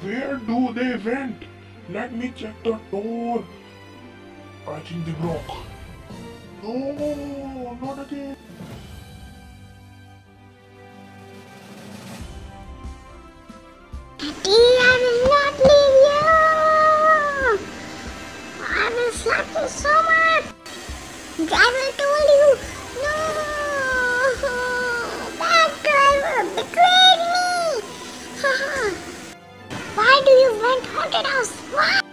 Where do they went? Let me check the door. I think they broke. No, not again. Daddy, I will not leave you. I will slap you so much. Driver told you. No. Bad driver betrayed me. Why do you rent haunted house? Why?